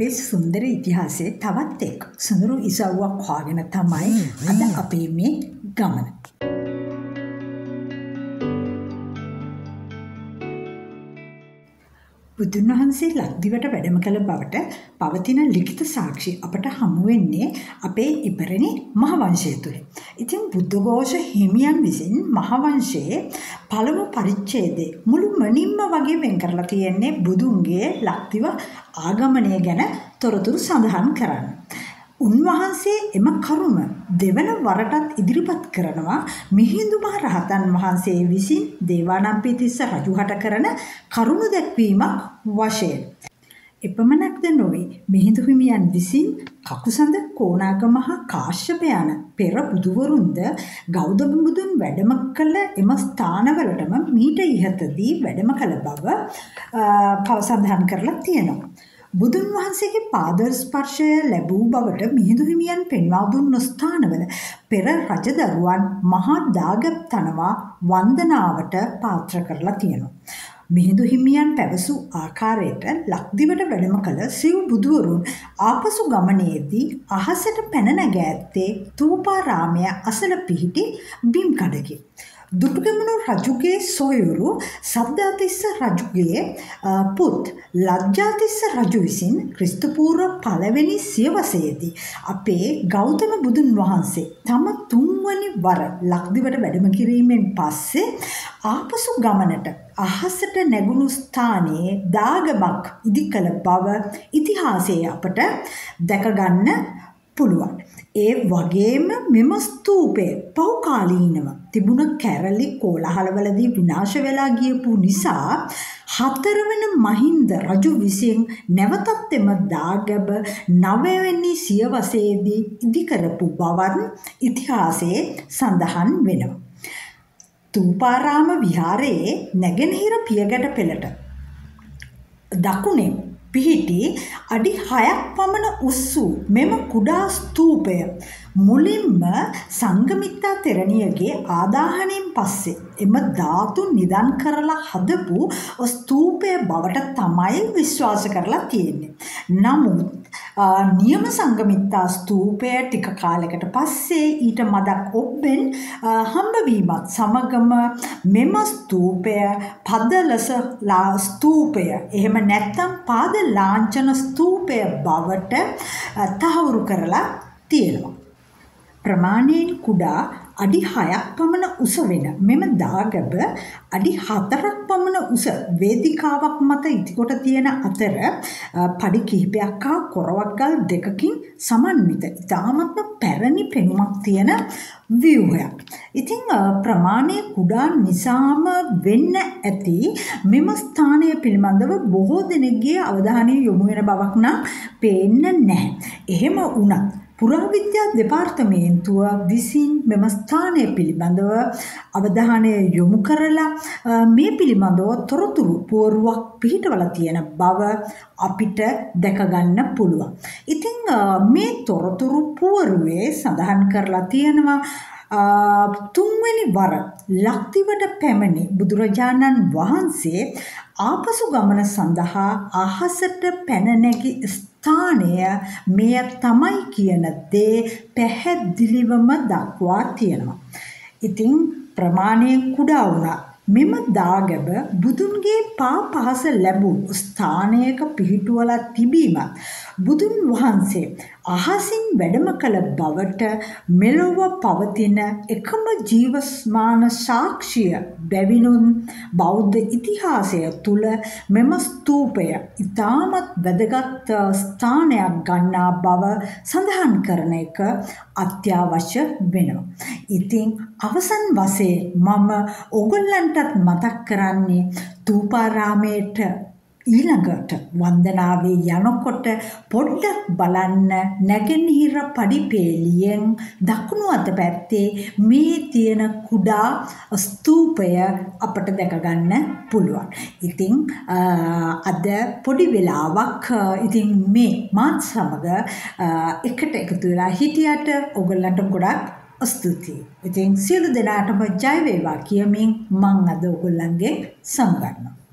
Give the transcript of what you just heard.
අපේ සුන්දර ඉතිහාසයේ තවත් එක් සුඳුරු ඉසව්වක් හොයාගෙන තමයි අද අපේ මේ ගමන. බුදුන් වහන්සේ ලක්දිවට වැඩම කළ බවට පවතින ලිඛිත සාක්ෂි අපට හමු වෙන්නේ අපේ ඉපරණි මහවංශය තුල. ඉතින් බුද්ධඝෝෂ හිමියන් විසින් මහවංශයේ පළමු පරිච්ඡේදයේ මුළුමනින්ම වගේ වෙන් කරලා තියෙන්නේ බුදුන්ගේ ලක්දිව ආගමනය ගැන තොරතුරු සඳහන් කරන්න. උන්වහන්සේ එම කරුණ දෙවන වරටත් ඉදිරිපත් කරනවා මිහිඳු මහ රහතන් වහන්සේ විසින් දේවානම්පියතිස්ස රජුහට කරන කරුණ දැක්වීමක් වශයෙන්. එපමණක්ද නොවේ මිහිඳු හිමියන් විසින් කකුසඳ කෝණාගම හා කාශ්‍යප යන පෙර බුදුවරුන්ද ගෞතම බුදුන් වැඩම කළ එම ස්ථානවලටම මීට ඉහතදී වැඩම කළ බව සඳහන් කරලා තියෙනවා. බුදුන් වහන්සේගේ පාද ස්පර්ශය ලැබූ බවට මිහිඳු හිමියන් පෙන්වා දුන් ස්ථානවල පෙර රජදරුවන් මහා දාගැබ් තනවා වන්දනාවට පාත්‍ර කරලා තියෙනවා. මිහිඳු හිමියන් පැවසූ ආකාරයට ලක්දිවට වැඩම කළ සිව් බුදුවරුන් ආපසු ගමනේදී අහසට පැන නැග ඇත්තේ තූපාරාමය අසල පිහිටි බිම් කඩකි. දුටුගැමුණු රජුගේ සොයුරු සද්ධාතිස්ස රජුගේ පුත් ලජ්ජාතිස්ස රජු විසින් ක්‍රිස්තු පූර්ව පළවෙනි සියවසේදී අපේ ගෞතම බුදුන් වහන්සේ තම තුන්වැනි වර ලක්දිවට වැඩම කිරීමෙන් පස්සේ ආපසු ගමනට අහසට නැගුණු ස්ථානයේ දාගබක් ඉදි කළ බව ඉතිහාසයේ අපට දැක ගන්න පුළුවන්. ඒ වගේම මෙම ස්තූපය පෞකාලීනව තිබුණ කැරලි කෝලහලවලදී විනාශ වෙලා ගියපු නිසා හතරවන මහින්ද රජු විසින් නැවතත් එම දාගැබ 9 වෙනි සියවසේදී ඉදි කරපු බවත් ඉතිහාසයේ සඳහන් වෙනවා. තූපාරාම විහාරයේ නැගෙනහිර පියගැට පෙළට දකුණේ පිහිටි අඩි 6ක් පමණ උස් වූ මෙම කුඩා ස්තූපය මුලින්ම සංඝමිත්තා තෙරණියගේ ආදාහණයෙන් පස්සේ එම ධාතු නිදන් කරලා හදපු ස්තූපය බවට තමයි විශ්වාස කරලා තියෙන්නේ. නමුත් නියම සංඝමිත්තා ස්තූපය ටික කාලයකට පස්සේ ඊට මදක් ඔබ්බෙන් හම්බවීමත් සමගම මෙම ස්තූපය පදලස ස්තූපය එහෙම නැත්නම් පාද ලාංඡන ස්තූපය බවට තහවුරු කරලා තියෙනවා. ප්‍රමාණයෙන් කුඩා අඩි 6ක් පමණ උස වෙන මෙම දාගැබ අඩි 4ක් පමණ උස වේදිකාවක් මත ඉතිකොට තියෙන අතර පඩි කිහිපයක් හා කොරවක්ගල් දෙකකින් සමන්විත ඉතාමත්ම පැරණි පෙනුමක් තියෙන ව්‍යුහයක්. ඉතින් ප්‍රමාණය කුඩා නිසාම වෙන්න ඇති මෙම ස්ථානය පිළිබඳව බොහෝ දෙනෙක්ගේ අවධානය යොමු වෙන බවක් නම් පේන්නේ නැහැ. එහෙම වුණත් පුරාවිද්‍යා දෙපාර්තමේන්තුව විසින් මෙම ස්ථානය පිළිබඳව අවධානය යොමු කරලා මේ පිළිබඳව තොරතුරු පුවරුවක් පිහිටවලා තියෙන බව අපිට දැක ගන්න පුළුවන්. ඉතින් මේ තොරතුරු පුවරුවේ සඳහන් කරලා තියෙනවා තුන්වෙනි වර ලක්දිවට පැමිණි බුදුරජාණන් වහන්සේ ආපසු ගමන සඳහා අහසට පැන නැගි ස්ථානය මෙය තමයි කියන දේ පැහැදිලිවම දක්වා තියෙනවා. ඉතින් ප්‍රමාණය කුඩා වුණා මෙම දාගැබ බුදුන්ගේ පා පහස ලැබූ ස්ථානයක පිහිටුවලා තිබීමත් බුදුන් වහන්සේ අහසින් වැඩම කළ බවට මෙලොව පවතින එකම ජීවස්මාන සාක්ෂිය බැවිනුත් බෞද්ධ ඉතිහාසය තුල මෙම ස්තූපය ඉතාමත් වැදගත් ස්ථානයක් ගන්නා බව සඳහන් කරන එක අත්‍යවශ්‍ය වෙනවා. ඉතින් අවසන් වශයෙන් මම ඕගොල්ලන්ටත් මතක් කරන්නේ තූපාරාමයට ඊළඟට වන්දනාවේ යනකොට පොඩ්ඩක් බලන්න නැගෙනහිර පඩිපේලියෙන් දකුණු අත පැත්තේ මේ තියෙන කුඩා ස්තූපය අපට දැක ගන්න පුළුවන්. ඉතින් අද පොඩි වෙලාවක් ඉතින් මේ මාත් සමග එකට එකතු වෙලා හිටියට ඔයගොල්ලන්ට ගොඩක් ස්තුතියි. ඉතින් සියලු දෙනාටම ජය වේවා කියමින් මම අද ඔයගොල්ලන්ගේ සමගන්නවා.